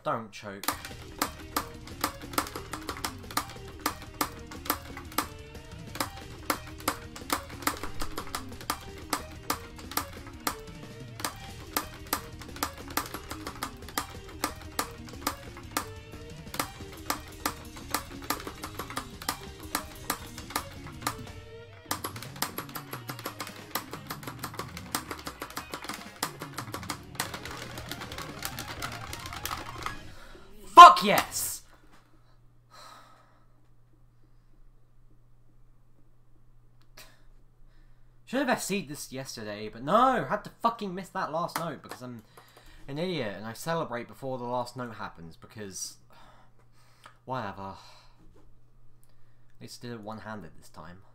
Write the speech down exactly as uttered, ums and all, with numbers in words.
don't choke. Fuck yes! Should have F C'd this yesterday, but no! Had to fucking miss that last note because I'm an idiot and I celebrate before the last note happens because... Whatever. At least I did it one-handed this time.